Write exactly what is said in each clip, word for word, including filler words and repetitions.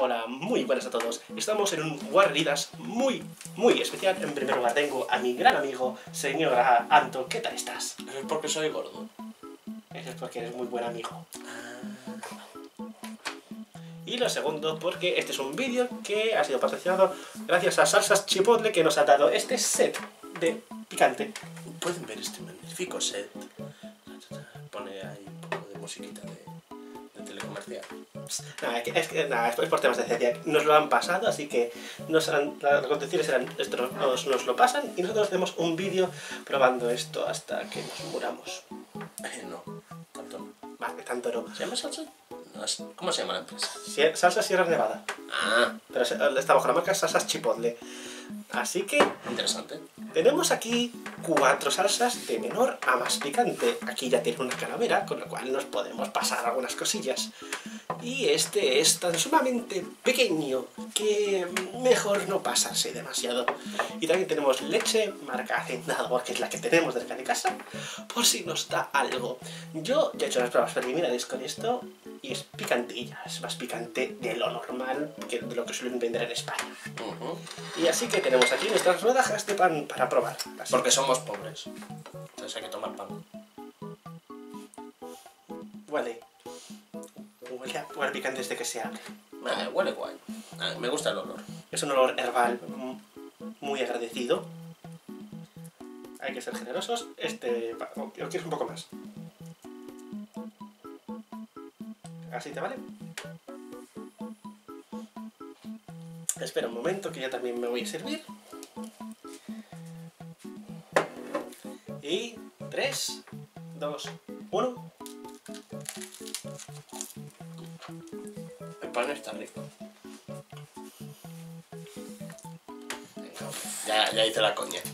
Hola, muy buenas a todos. Estamos en un guardidas muy, muy especial. En primer lugar tengo a mi gran amigo, señora Anto. ¿Qué tal estás? Eso es porque soy gordo. Eso es porque eres muy buen amigo. Y lo segundo, porque este es un vídeo que ha sido patrocinado gracias a Salsas Chipotle, que nos ha dado este set de picante. Pueden ver este magnífico set. Pone ahí un poco de musiquita de, de telecomercial. Nada, es que, es que, nada, es por temas de ciencia. Nos lo han pasado, así que nos han, las condiciones eran, esto nos, nos lo pasan y nosotros hacemos un vídeo probando esto hasta que nos muramos. Eh, no, tanto no. Vale, tanto no. ¿Se llama salsa? No, es- ¿Cómo se llama la empresa? Sie- Salsa Sierra Nevada. Ah, Pero se- está bajo la marca Salsas Chipotle. Así que interesante. tenemos aquí cuatro salsas de menor a más picante. Aquí ya tiene una calavera, con lo cual nos podemos pasar algunas cosillas. Y este es tan sumamente pequeño que mejor no pasarse demasiado. Y también tenemos leche marca Hacendado, que es la que tenemos cerca de casa, por si nos da algo. Yo ya he hecho las pruebas preliminares con esto y es picantilla, es más picante de lo normal que de lo que suelen vender en España. Ujú. Y así que tenemos aquí nuestras rodajas de pan para probar. Así Porque somos pobres. Entonces hay que tomar pan. Huele. Huele a, huele a picante desde que se abre. Ah, huele guay. Ah, me gusta el olor. Es un olor herbal mm, muy agradecido. Hay que ser generosos. Este... pa- ¿O o quieres un poco más? ¿Así te vale? Espera un momento que yo también me voy a servir. Y... tres, dos, uno... El pan está rico. Venga, ya, ya hice la coña.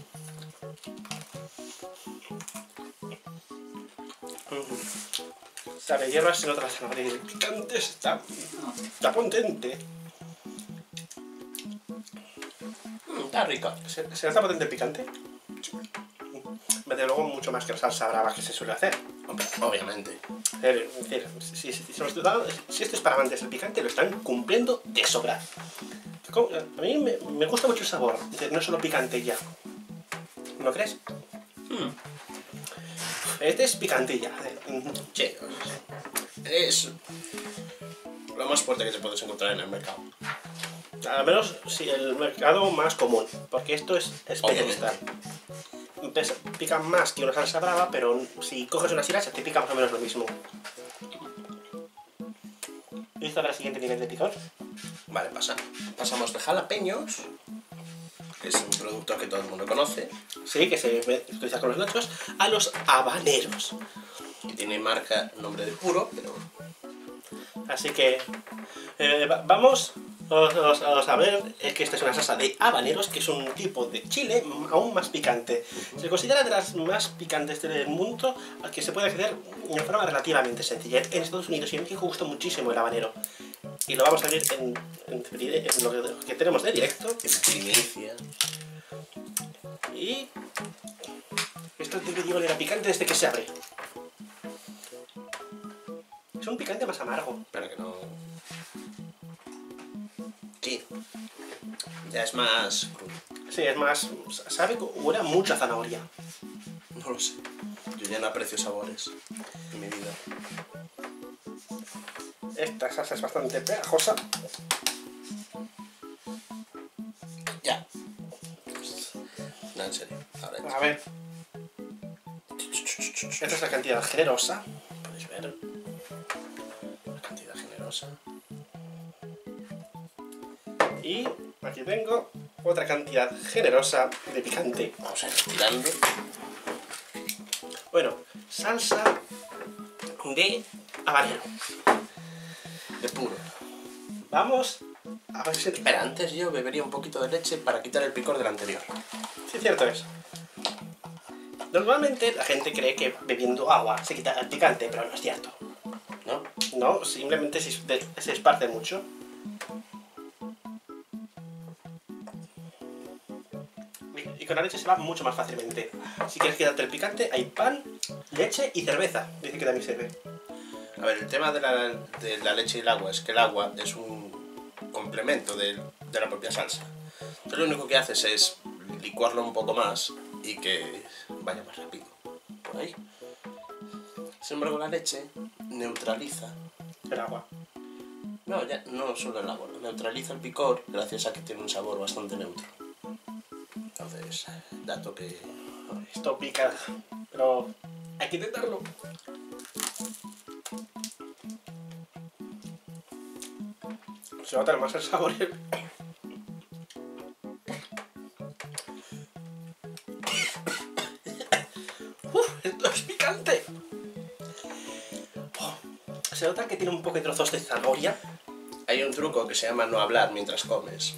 Sabe, hierbas se nota la zanahoria y el picante está, está potente. Mm, está rica. ¿Se, ¿Se nota potente el picante? Desde luego mucho más que la salsa brava que se suele hacer. Hombre, obviamente. Es decir, si, si, si, los- si esto es para amantes del picante, lo están cumpliendo de sobra. Como- A mí me, me gusta mucho el sabor, es decir, no es solo picante ya. ¿No crees? Mm. Este es picantilla. Sí, es lo más fuerte que te puedes encontrar en el mercado. Al menos si el mercado más común, porque esto es especialista. Pesa- Pica más que una salsa brava, pero si coges una sriracha te pica más o menos lo mismo. ¿Listo para el siguiente nivel de picor? Vale, pasa. Pasamos de jalapeños, que es un producto que todo el mundo conoce, Sí, que se utiliza con los nachos, a los habaneros. que tiene marca nombre de puro, pero Así que eh, va- vamos vamos- vamos- vamos a ver eh, que esta es una salsa de habaneros, que es un tipo de chile aún más picante. Se considera de las más picantes del mundo, al que se puede acceder de forma relativamente sencilla. En Estados Unidos y en México gusta muchísimo el habanero. Y lo vamos a ver en, en, en lo que, que tenemos de directo. en primicia. Y esto debería oler a picante desde que se abre. Es un picante más amargo. Para que no... Sí. Ya es más crudo. Sí, es más... sabe que huele a mucha zanahoria. No lo sé. Yo ya no aprecio sabores en mi vida. Esta salsa es bastante pegajosa. Ya. No, en serio. Ahora ya. A ver. Esta es la cantidad generosa. Podéis ver la cantidad generosa. Y aquí tengo otra cantidad generosa de picante. Vamos a ir tirando. Bueno, salsa de habanero. De puro. Vamos a ver si... Espera, antes yo bebería un poquito de leche para quitar el picor del anterior. Sí, cierto es. Normalmente la gente cree que bebiendo agua se quita el picante, pero no es cierto. ¿No? No, simplemente se, se esparce mucho. Y, y con la leche se va mucho más fácilmente. Si quieres quitarte el picante, hay pan, leche y cerveza. Dice que también sirve. A ver, el tema de la, de la leche y el agua es que el agua es un complemento de, de la propia salsa. Entonces lo único que haces es licuarlo un poco más y que vaya más rápido. Por ahí. Sin embargo, la leche neutraliza. El agua. No, ya, no solo el agua, neutraliza el picor gracias a que tiene un sabor bastante neutro. Entonces, dato que... Esto pica, pero hay que intentarlo. Se nota más el sabor. ¡Uf! ¡Esto es picante! Oh, se nota que tiene un poco de trozos de zanahoria. Hay un truco que se llama no hablar mientras comes.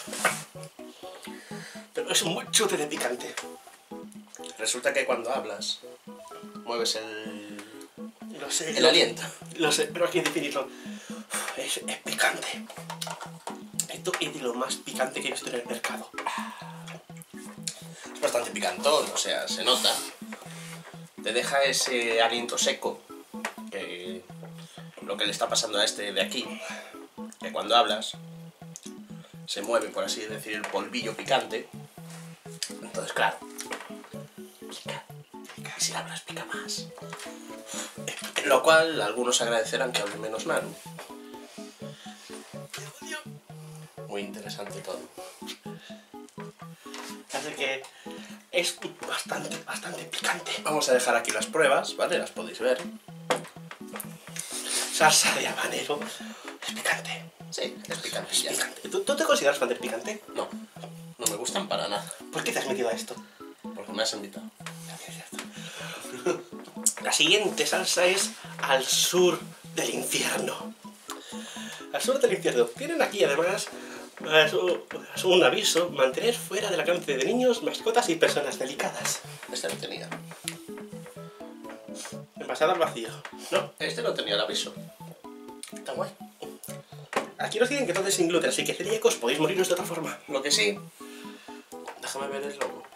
Pero es un buen chute de picante. Resulta que cuando hablas, mueves el, Lo sé. el lo, aliento. Lo sé, pero hay que definirlo. Uf, es, es picante. Esto es de lo más picante que he visto en el mercado. Es bastante picantón, o sea, se nota. Te deja ese aliento seco, que lo que le está pasando a este de aquí, que cuando hablas se mueve, por así decir, el polvillo picante. Entonces, claro, pica. Y si hablas, pica más. Lo cual, algunos agradecerán que hable menos Naru. Muy interesante todo. Así que es bastante, bastante picante. Vamos a dejar aquí las pruebas, ¿vale? Las podéis ver. Salsa de habanero. Es picante. Sí, es picante. Es Ya. picante. ¿Tú, ¿Tú te consideras fan del picante? No, no me gustan para nada, ¿Por qué te has metido a esto? porque me has invitado. La siguiente salsa es al sur del infierno. Al sur del infierno. Tienen aquí además es un, es un aviso: mantener fuera del alcance de niños, mascotas y personas delicadas. Este no tenía. Envasado al vacío. No, este no tenía el aviso. Está guay. Aquí nos dicen que todo es sin gluten, así que celíacos podéis moriros de otra forma. Lo que sí... Déjame ver el logo.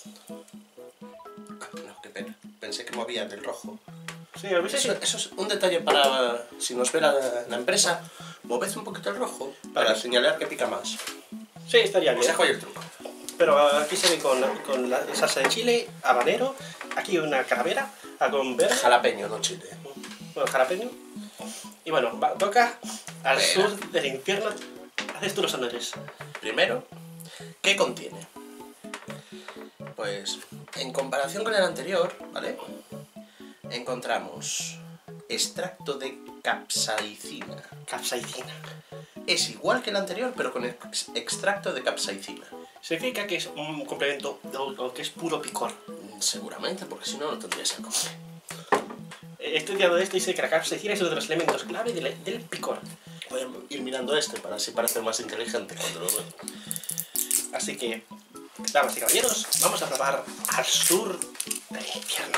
Ah, no, qué pena. Pensé que movían el rojo. Sí, a veces Eso, eso es un detalle para... Si nos ve la, la empresa, moved un poquito el rojo para señalar que pica más. sí, estaría Os bien. dejo ahí el truco. Pero aquí se ve con, con la salsa de chile, habanero, aquí una calavera, con verde, Jalapeño, no chile. bueno, jalapeño. Y bueno, va- toca al Venga. sur del infierno. Haces tú los honores. Primero, ¿qué contiene? Pues, en comparación con el anterior, ¿vale? Encontramos extracto de capsaicina. Capsaicina. Es igual que el anterior, pero con ex- extracto de capsaicina. Significa que es un complemento de lo que es puro picor. Seguramente, porque si no, no tendrías que comer. He estudiado esto y sé que la capsaicina es uno de los elementos clave del, del picor. Voy a ir mirando este para así parecer más inteligente cuando lo veo. Así que, damas y caballeros, vamos a probar al sur del infierno.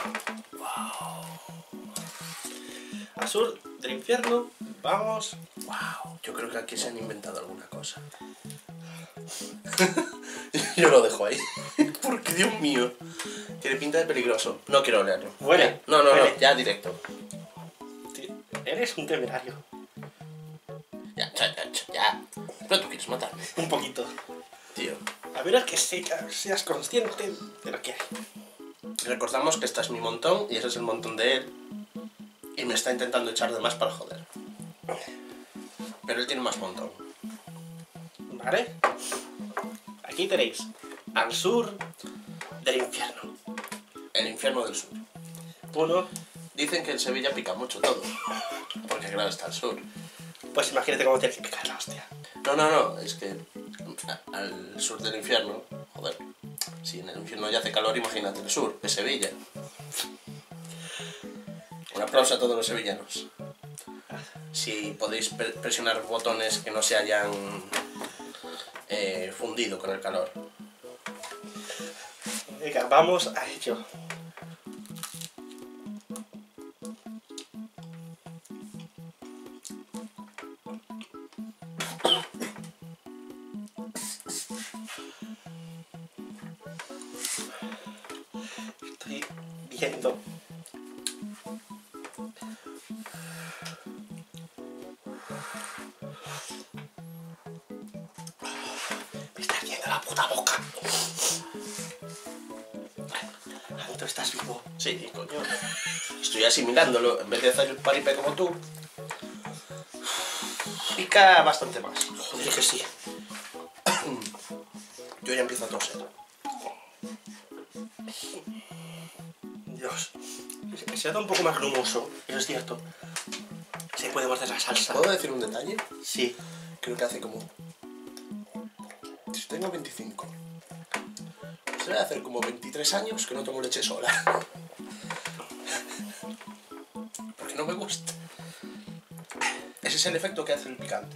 Al sur del infierno, vamos. Wow, yo creo que aquí se han inventado alguna cosa. Yo lo dejo ahí. Porque, Dios mío, tiene pinta de peligroso. No quiero leerlo. Huele. No, no, Huele. no, ya directo. Tío, eres un temerario. Ya, ya, ya, ya. Pero tú quieres matarme, Un poquito. tío. A ver, que sea- seas consciente de lo que hay. Recordamos que esta es mi montón y ese es el montón de él. Y me está intentando echar de más para joder. Pero él tiene más montón. ¿Vale? Aquí tenéis al sur del infierno. El infierno del sur. Uno, Dicen que en Sevilla pica mucho todo. Porque claro, está al sur. pues imagínate cómo tienes que picar la hostia. No, no, no, es que a- al sur del infierno, joder, si en el infierno ya hace calor, imagínate el sur, de Sevilla. Un aplauso a todos los sevillanos. Si podéis pre- presionar botones que no se hayan eh, fundido con el calor. Venga, vamos a ello. Estoy viendo. puta boca. Anto, ¿estás vivo? Sí, coño. Estoy asimilándolo. En vez de hacer el paripé como tú, pica bastante más. Joder, que sí. Yo ya empiezo a toser. Dios. Se nota un poco más grumoso, eso es cierto. Se puede morder la salsa. ¿Puedo decir un detalle? Sí. Creo que hace como... Si tengo veinticinco. Se debe hacer como veintitrés años que no tomo leche sola. Porque no me gusta. Ese es el efecto que hace el picante.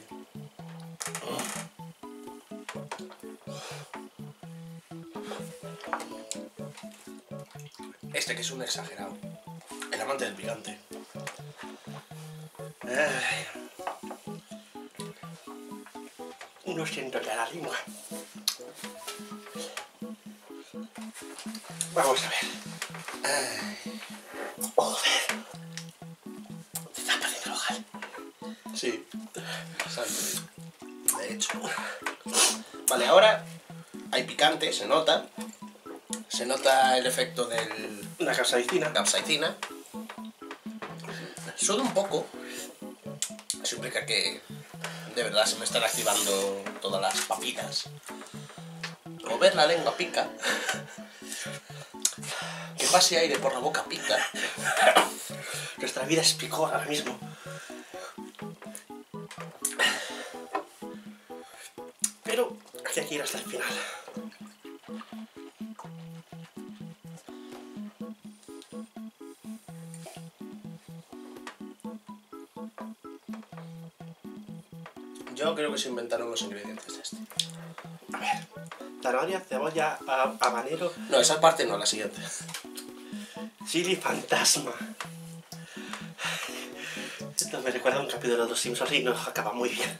Este que es un exagerado. El amante del picante. Ay. No siento ya la lengua. Vamos a ver. Ay. Joder. Te está pareciendo ojal. Sí. Exacto. De hecho. Vale, ahora hay picante, se nota. Se nota el efecto del... La capsaicina. capsaicina. Suda un poco. Eso implica que de verdad se me están activando todas las papilas. Mover la lengua pica. Que pase aire por la boca pica. Nuestra vida es picor ahora mismo. Pero hay que ir hasta el final. Yo creo que se inventaron los ingredientes de este. A ver. Zanahoria, cebolla, ha- habanero, No, esa parte no, la siguiente. chili fantasma. Esto me recuerda a un capítulo de Los Simpsons y no acaba muy bien.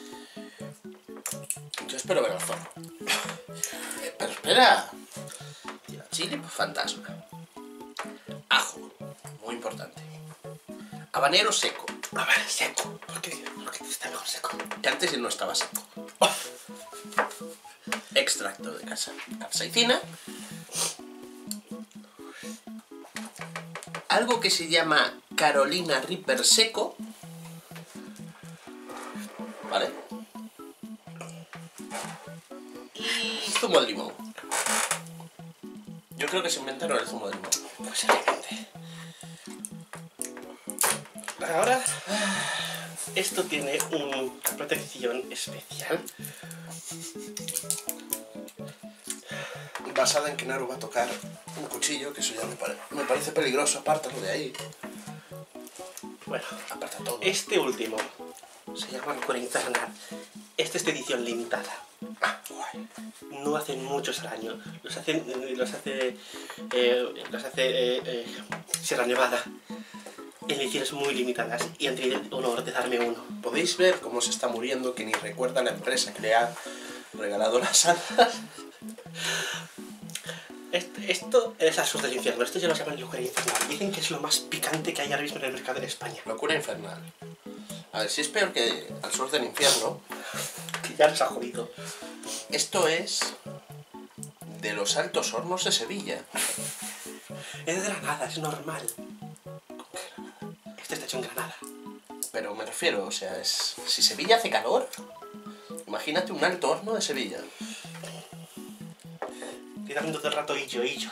Yo espero ver al zorro. Eh, pero espera. Chile fantasma. Ajo, muy importante. Habanero seco, A ver, seco. ¿Por qué? ¿Por qué está mejor seco? que antes no estaba seco. Extracto de casa- capsaicina. Algo que se llama Carolina Reaper seco. ¿Vale? Y zumo de limón. Yo creo que se inventaron el zumo de limón. Posiblemente. Ahora, esto tiene una protección especial. Basada en que Naru va a tocar un cuchillo, que eso ya me, pare- me parece peligroso. Apártalo de ahí. Bueno, Aparta todo. este último se llama Locura Infernal. Este es de edición limitada. Ah, guay. No hacen muchos al año. Los hacen, eh, los hace, eh, los hace eh, eh, Sierra Nevada. En ediciones muy limitadas. Y han tenido el honor de darme uno. Podéis ver cómo se está muriendo, que ni recuerda a la empresa que le ha regalado las alas. Este- esto es al sur del infierno. Esto ya lo llaman Locura Infernal. Dicen que es lo más picante que hay ahora mismo en el mercado en España. Locura infernal. A ver, si es peor que al sur del infierno, Que ya nos ha jodido. esto es de los altos hornos de Sevilla. Es de Granada, es normal. Este está hecho en Granada. Pero me refiero, o sea, es, si Sevilla hace calor, imagínate un alto horno de Sevilla. Estoy dando todo el rato hillo, hillo.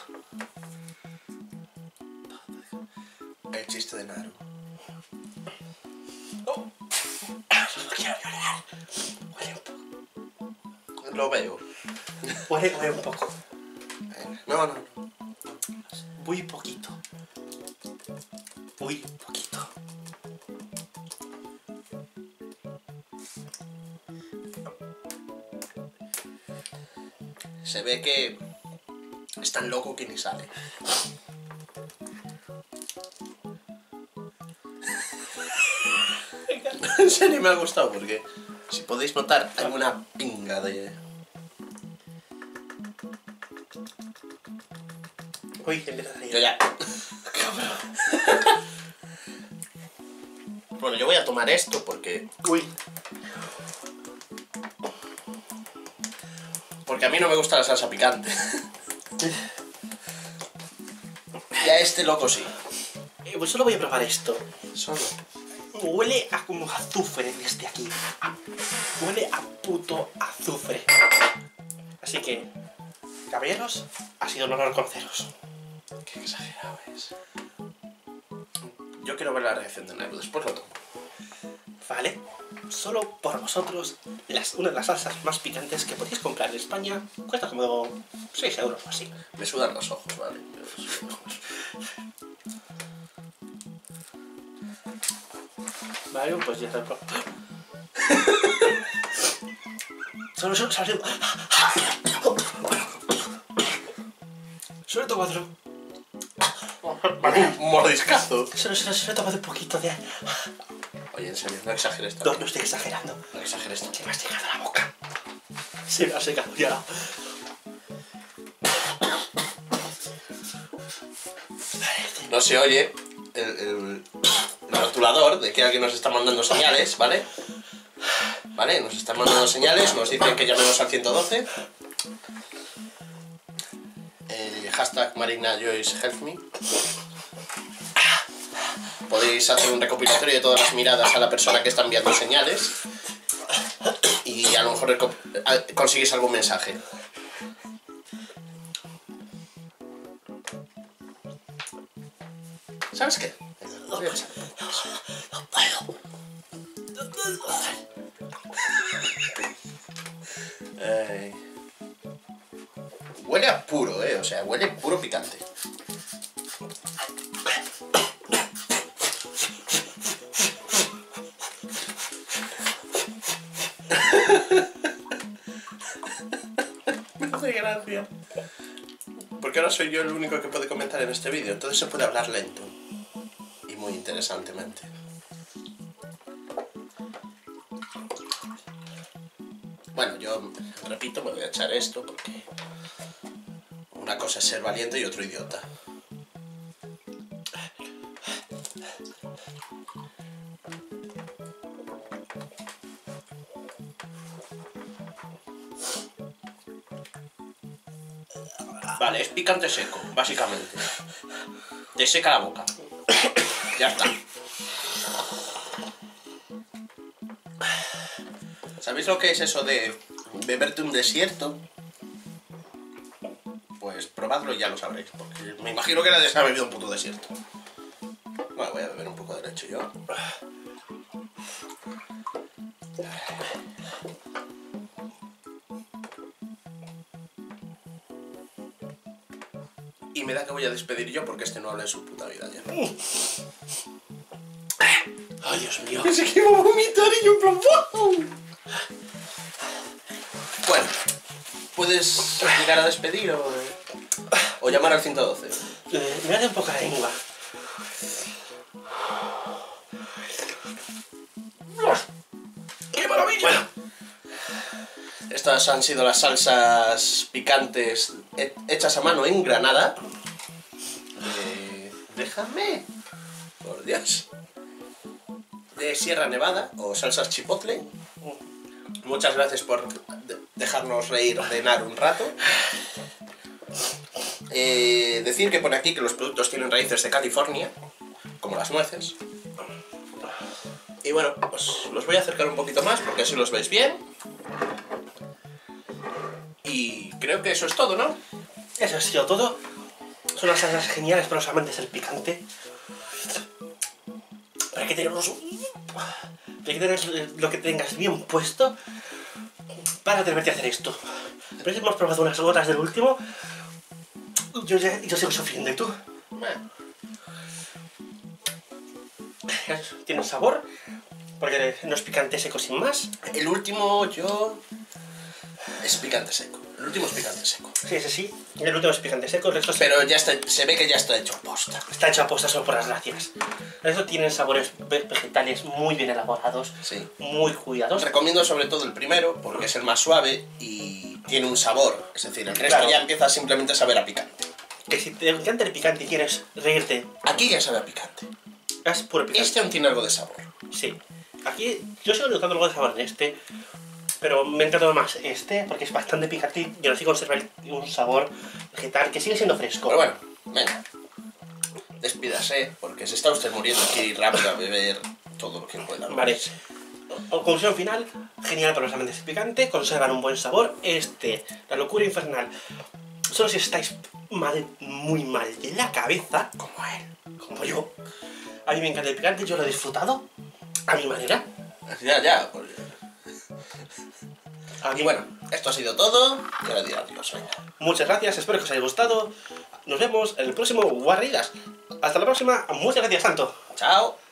El chiste de Naru. ¡Oh! No quiero llorar. Huele un poco. Lo veo. Huele, huele un poco. No, no, no. Muy poquito. Muy poquito. Se ve que es tan loco que ni sale. En serio me ha gustado porque, si podéis notar, hay una pinga de... Uy, empieza a salir. Yo ya... Bueno, yo voy a tomar esto porque... Uy. Porque a mí no me gusta la salsa picante. Y a este loco sí. Eh, pues solo voy a probar esto. Solo. Huele a como azufre desde aquí. A- huele a puto azufre. Así que, caballeros, ha sido un honor conoceros. Qué exagerado es. Yo quiero ver la reacción de Naru, después lo tomo. Vale, solo por vosotros, las, una de las salsas más picantes que podéis comprar en España cuesta como seis euros o así. Me sudan los ojos, vale. Me sudan los ojos. Vale, pues ya está. Solo, solo, solo. Solo he tomado. Un mordiscazo. Solo, solo, solo he tomado un poquito de. Oye, en serio, no exageres No, tanto. no estoy exagerando. No exageres tanto. Se me ha secado la boca. Se me ha secado ya. No se oye el, el, el rotulador de que alguien nos está mandando señales, ¿vale? Vale, nos están mandando señales, nos dicen que llamemos al ciento doce. Eh, hashtag Marina Joyce Help Me. Podéis hacer un recopilatorio de todas las miradas a la persona que está enviando señales y a lo mejor conseguís algún mensaje. ¿Sabes qué? Voy a echar. No puedo. Eh, huele a puro, eh, o sea, huele puro picante. Me hace gracia. Porque ahora soy yo el único que puede comentar en este vídeo, entonces se puede hablar lento y muy interesantemente. Bueno, yo repito, me voy a echar esto porque una cosa es ser valiente y otro idiota. Vale, es picante seco, básicamente. Te seca la boca. Ya está. ¿Sabéis lo que es eso de beberte un desierto? Pues probadlo y ya lo sabréis, porque me imagino que nadie se ha bebido un puto desierto. Bueno, voy a beber un poco de leche yo. Y me da que voy a despedir yo porque este no habla en su puta vida ya. Ay, Dios mío. Pensé que iba a vomitar y yo en plan... ¡wow! Bueno, ¿puedes llegar a despedir o, o llamar al ciento doce? Eh, me hace un poco la lengua. ¡Qué maravilla! Bueno, estas han sido las salsas picantes he- hechas a mano en Granada. De... Déjame. Por Dios. De Sierra Nevada o salsas chipotle. Muchas gracias por de- dejarnos reír de Naru un rato. Eh, decir que pone aquí que los productos tienen raíces de California, como las nueces. Y bueno, pues los voy a acercar un poquito más porque así los veis bien. Y creo que eso es todo, ¿no? eso ha sido todo. Son unas salsas geniales para los amantes del picante. Pero hay que tenerlos... hay que tener lo que tengas bien puesto para atreverte a hacer esto. Pero hemos probado unas gotas del último. Yo, ya, yo sigo sufriendo, ¿y tú? Bueno, Tiene un sabor, porque no es picante seco sin más. el último yo... es picante seco. El último es picante seco. Sí, ese sí. El último es picante seco, el resto se- Pero ya está, se ve que ya está hecho posta. está hecho a posta solo por las gracias. El resto tienen sabores ve- vegetales muy bien elaborados, Sí. muy cuidados. Os recomiendo sobre todo el primero porque es el más suave y tiene un sabor. Es decir, el resto Claro. ya empieza simplemente a saber a picante. Que si te encanta el picante y quieres reírte, Aquí ya sabe a picante. es puro picante. Este aún tiene algo de sabor. Sí. Aquí yo sigo notando algo de sabor en este, Pero me encanta más este, porque es bastante picante y aún así conserva un sabor vegetal que sigue siendo fresco. Pero bueno, venga. Despídase, porque se está usted muriendo aquí rápido a beber todo lo que pueda. Vale. Conclusión final, genial para los amantes de picante, conservan un buen sabor. Este, la locura infernal, solo si estáis mal, muy mal de la cabeza, como él, como yo. A mí me encanta el picante, yo lo he disfrutado a mi manera. Ya, ya. Pues... A mí, Y bueno, esto ha sido todo. Y ahora diré adiós, venga. muchas gracias, espero que os haya gustado. Nos vemos en el próximo Guarridas. Hasta la próxima, muchas gracias, Santo. Chao.